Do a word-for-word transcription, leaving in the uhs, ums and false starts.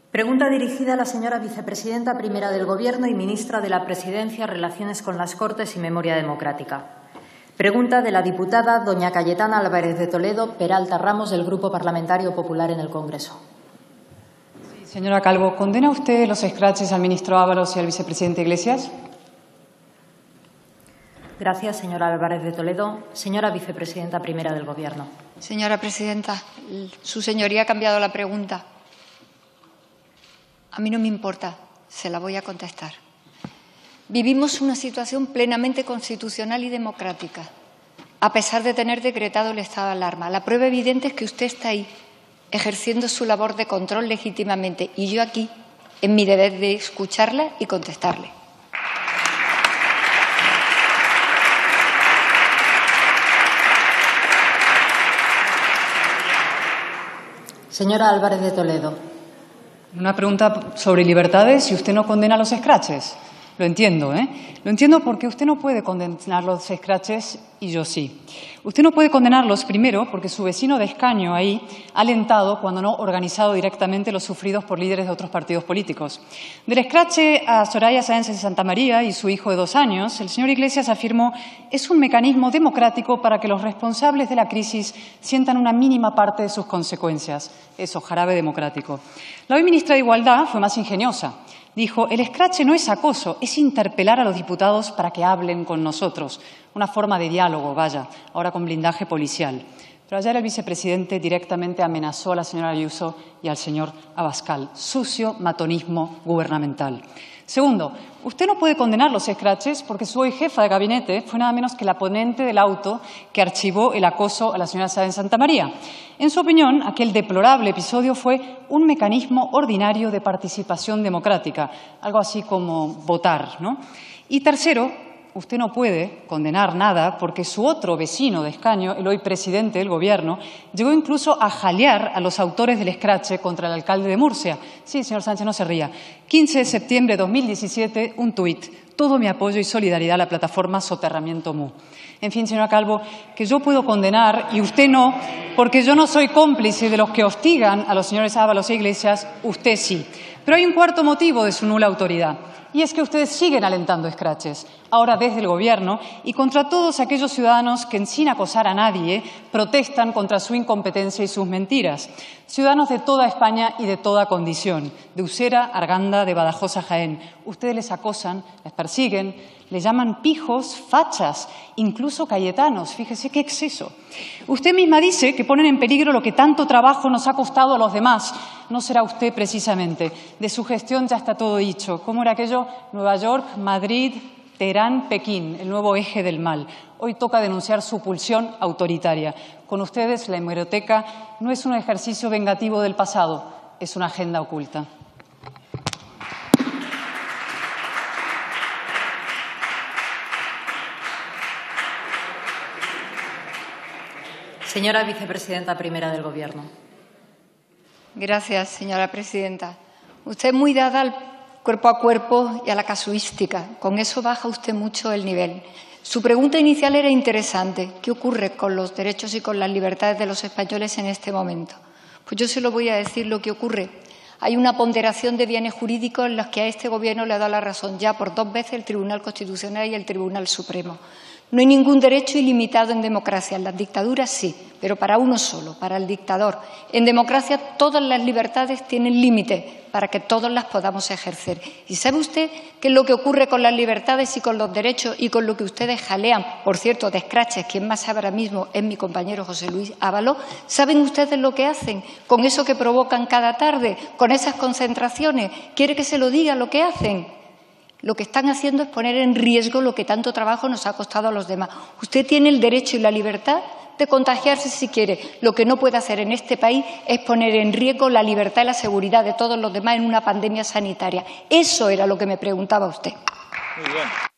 Pregunta dirigida a la señora vicepresidenta primera del Gobierno y ministra de la Presidencia, Relaciones con las Cortes y Memoria Democrática. Pregunta de la diputada doña Cayetana Álvarez de Toledo, Peralta Ramos, del Grupo Parlamentario Popular en el Congreso. Sí, señora Calvo, ¿condena usted los escraches al ministro Ábalos y al vicepresidente Iglesias? Gracias, señora Álvarez de Toledo. Señora vicepresidenta primera del Gobierno. Señora presidenta, su señoría ha cambiado la pregunta. A mí no me importa, se la voy a contestar. Vivimos una situación plenamente constitucional y democrática, a pesar de tener decretado el estado de alarma. La prueba evidente es que usted está ahí, ejerciendo su labor de control legítimamente, y yo aquí, en mi deber de escucharla y contestarle. Señora Álvarez de Toledo. Una pregunta sobre libertades y usted no condena los escraches. Lo entiendo, ¿eh? Lo entiendo porque usted no puede condenar los escraches y yo sí. Usted no puede condenarlos, primero, porque su vecino de escaño ahí ha alentado, cuando no organizado directamente, los sufridos por líderes de otros partidos políticos. Del escrache a Soraya Sáenz de Santamaría y su hijo de dos años, el señor Iglesias afirmó es un mecanismo democrático para que los responsables de la crisis sientan una mínima parte de sus consecuencias. Eso, jarabe democrático. La hoy ministra de Igualdad fue más ingeniosa. Dijo, el escrache no es acoso, es interpelar a los diputados para que hablen con nosotros. Una forma de diálogo, vaya, ahora con blindaje policial. Pero ayer el vicepresidente directamente amenazó a la señora Ayuso y al señor Abascal. Sucio matonismo gubernamental. Segundo, usted no puede condenar los escraches porque su hoy jefa de gabinete fue nada menos que la ponente del auto que archivó el acoso a la señora Sáenz de Santamaría. En su opinión, aquel deplorable episodio fue un mecanismo ordinario de participación democrática, algo así como votar, ¿no? Y tercero, usted no puede condenar nada porque su otro vecino de escaño, el hoy presidente del Gobierno, llegó incluso a jalear a los autores del escrache contra el alcalde de Murcia. Sí, señor Sánchez, no se ría. quince de septiembre de dos mil diecisiete, un tuit. Todo mi apoyo y solidaridad a la plataforma Soterramiento Mu. En fin, señora Calvo, que yo puedo condenar y usted no, porque yo no soy cómplice de los que hostigan a los señores Ábalos e Iglesias, usted sí. Pero hay un cuarto motivo de su nula autoridad. Y es que ustedes siguen alentando escraches, ahora desde el Gobierno, y contra todos aquellos ciudadanos que, sin acosar a nadie, protestan contra su incompetencia y sus mentiras. Ciudadanos de toda España y de toda condición, de Usera, Arganda, de Badajoz a Jaén. Ustedes les acosan, les persiguen, les llaman pijos, fachas, incluso cayetanos. Fíjese qué exceso. Usted misma dice que ponen en peligro lo que tanto trabajo nos ha costado a los demás. No será usted precisamente. De su gestión ya está todo dicho. ¿Cómo era aquello? Nueva York, Madrid, Teherán, Pekín, el nuevo eje del mal. Hoy toca denunciar su pulsión autoritaria. Con ustedes, la hemeroteca no es un ejercicio vengativo del pasado, es una agenda oculta. Señora vicepresidenta primera del Gobierno. Gracias, señora presidenta. Usted es muy dada al cuerpo a cuerpo y a la casuística. Con eso baja usted mucho el nivel. Su pregunta inicial era interesante. ¿Qué ocurre con los derechos y con las libertades de los españoles en este momento? Pues yo se lo voy a decir lo que ocurre. Hay una ponderación de bienes jurídicos en los que a este Gobierno le ha dado la razón ya por dos veces el Tribunal Constitucional y el Tribunal Supremo. No hay ningún derecho ilimitado en democracia. En las dictaduras sí, pero para uno solo, para el dictador. En democracia todas las libertades tienen límite para que todos las podamos ejercer. ¿Y sabe usted qué es lo que ocurre con las libertades y con los derechos y con lo que ustedes jalean? Por cierto, de escraches, quien más sabe ahora mismo es mi compañero José Luis Ábalos. ¿Saben ustedes lo que hacen con eso que provocan cada tarde, con esas concentraciones? ¿Quiere que se lo diga lo que hacen? Lo que están haciendo es poner en riesgo lo que tanto trabajo nos ha costado a los demás. Usted tiene el derecho y la libertad de contagiarse si quiere. Lo que no puede hacer en este país es poner en riesgo la libertad y la seguridad de todos los demás en una pandemia sanitaria. Eso era lo que me preguntaba usted. Muy bien.